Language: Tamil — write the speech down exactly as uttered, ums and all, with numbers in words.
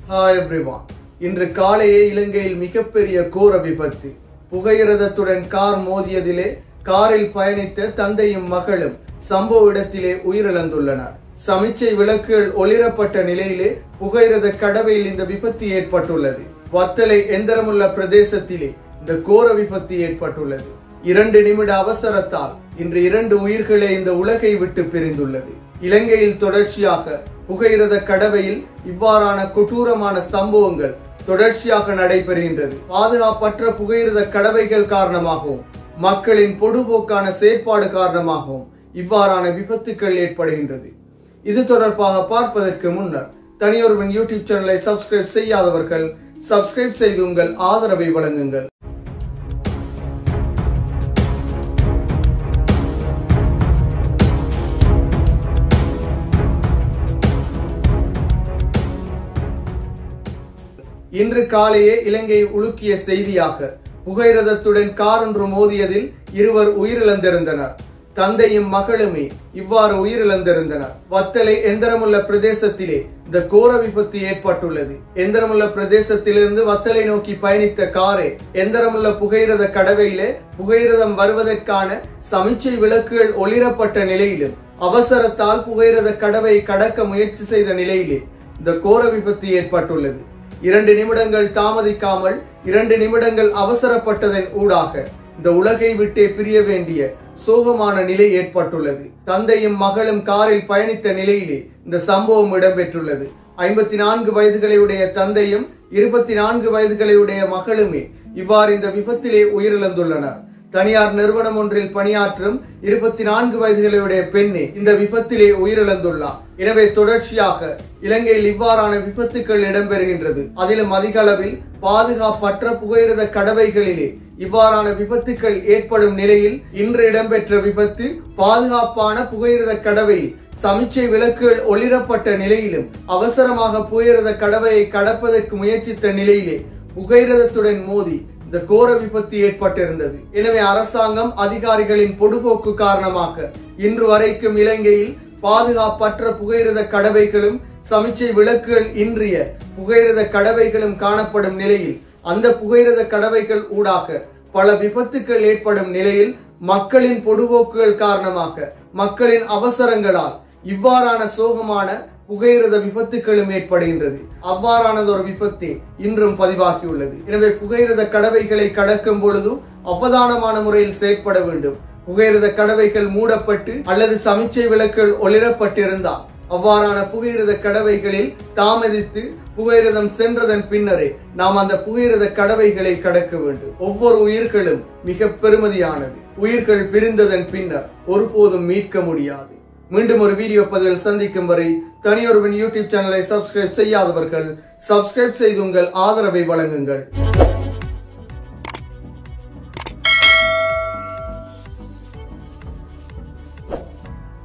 Hi everyone. இன்று காலையே இலங்கையில் மிகப்பெரிய கோர விபத்து. புகையிரதத்துடன் கார் மோதியதிலே காரில் பயணித்த தந்தையும் மகளும் சம்பவ இடத்திலே உயிரிழந்துள்ளனர். சமிச்சை விளக்குகள் ஒளிரப்பட்ட நிலையிலே புகையிரத கடவையில் இந்த விபத்து ஏற்பட்டுள்ளது. வத்தலை எந்திரமுள்ள பிரதேசத்திலே இந்த கோர விபத்து ஏற்பட்டுள்ளது. இரண்டு நிமிட அவசரத்தால் இன்று இரண்டு உயிர்களே இந்த உலகை விட்டு பிரிந்துள்ளது. இலங்கையில் தொடர்ச்சியாக புகையிரத கடவையில் இவ்வாறான கொடூரமான சம்பவங்கள் தொடர்ச்சியாக நடைபெறுகின்றது. பாதுகாப்பற்ற புகையிரத கடவைகள் காரணமாகவும் மக்களின் பொடுபோக்கான செயற்பாடு காரணமாகவும் இவ்வாறான விபத்துக்கள் ஏற்படுகின்றது. இது தொடர்பாக பார்ப்பதற்கு முன்னர் தனியொருவன் யூடியூப் சேனலை சப்ஸ்கிரைப் செய்யாதவர்கள் சப்ஸ்கிரைப் செய்து உங்கள் ஆதரவை வழங்குங்கள். இன்று காலையே இலங்கையை உலுக்கிய செய்தியாக புகையிரதத்துடன் கார் ஒன்று மோதியதில் இருவர் உயிரிழந்திருந்தனர். தந்தையும் மகளுமே இவ்வாறு உயிரிழந்திருந்தனர். வத்தலை எந்திரமுள்ள பிரதேசத்திலே இந்த கோர விபத்து ஏற்பட்டுள்ளது. எந்திரமுள்ள பிரதேசத்திலிருந்து வத்தலை நோக்கி பயணித்த காரே எந்திரமுள்ள புகையிரத கடவையிலே புகையிரதம் வருவதற்கான சமிச்சை விளக்குகள் ஒளிரப்பட்ட நிலையிலும் அவசரத்தால் புகையிரத கடவை கடக்க முயற்சி செய்த நிலையிலே இந்த கோர விபத்து ஏற்பட்டுள்ளது. இரண்டு நிமிடங்கள் தாமதிக்காமல் இரண்டு நிமிடங்கள் அவசரப்பட்டதன் ஊடாக இந்த உலகை விட்டே பிரிய வேண்டிய சோகமான நிலை ஏற்பட்டுள்ளது. தந்தையும் மகளும் காரில் பயணித்த நிலையிலே இந்த சம்பவம் இடம்பெற்றுள்ளது. ஐம்பத்தி நான்கு வயதுகளையுடைய தந்தையும் இருபத்தி நான்கு வயதுகளையுடைய மகளுமே இவ்வாறு இந்த விபத்திலே உயிரிழந்துள்ளனர். தனியார் நிறுவனம் ஒன்றில் பணியாற்றும் இருபத்தி நான்கு வயதுகளுடைய பெண்ணே இந்த விபத்திலே உயிரிழந்துள்ளார். எனவே தொடர்ச்சியாக இலங்கையில் இவ்வாறான விபத்துக்கள் இடம்பெறுகின்றது. அதிலும் அதிக அளவில் பாதுகாப்பற்ற புகையிரத கடவைகளிலே இவ்வாறான விபத்துக்கள் ஏற்படும் நிலையில் இன்று இடம்பெற்ற விபத்து பாதுகாப்பான புகையிரத கடவையில் சமிச்சை விளக்குகள் ஒளிரப்பட்ட நிலையிலும் அவசரமாக புகையிரத கடவையை கடப்பதற்கு முயற்சித்த நிலையிலே புகையிரதத்துடன் மோதி இந்த கோர விபத்து ஏற்பட்டிருந்தது. எனவே அரசாங்கம் அதிகாரிகளின் பொடுபோக்கு காரணமாக இன்று வரைக்கும் இலங்கையில் பாதுகாப்பற்ற புகையிரத கடவைகளும் சமிச்சை விளக்குகள் இன்றிய புகையிரத கடவைகளும் காணப்படும் நிலையில் அந்த புகையிரத கடவைகள் ஊடாக பல விபத்துக்கள் ஏற்படும் நிலையில் மக்களின் பொடுபோக்குகள் காரணமாக மக்களின் அவசரங்களால் இவ்வாறான சோகமான புகையிரத விபத்துக்களும் ஏற்படுகின்றது. அவ்வாறானது ஒரு விபத்தே இன்றும் பதிவாகியுள்ளது. எனவே புகையிரத கடவைகளை கடக்கும் பொழுது அவதானமான முறையில் செயற்பட வேண்டும். புகையிரத கடவைகள் மூடப்பட்டு அல்லது சமிச்சை விளக்குகள் ஒளிரப்பட்டிருந்தால் அவ்வாறான புகையிரத கடவைகளில் தாமதித்து புகையிரதம் சென்றதன் பின்னரே நாம் அந்த புகையிரத கடவைகளை கடக்க வேண்டும். ஒவ்வொரு உயிர்களும் மிக பெருமதியானது. உயிர்கள் பிரிந்ததன் பின்னர் ஒருபோதும் மீட்க முடியாது. மீண்டும் ஒரு வீடியோ பதிவில் சந்திக்கும் வரை தனியொருவன் யூடியூப் சேனலை சப்ஸ்கிரைப் செய்யாதவர்கள் சப்ஸ்கிரைப் செய்து உங்கள் ஆதரவை வழங்குங்கள்.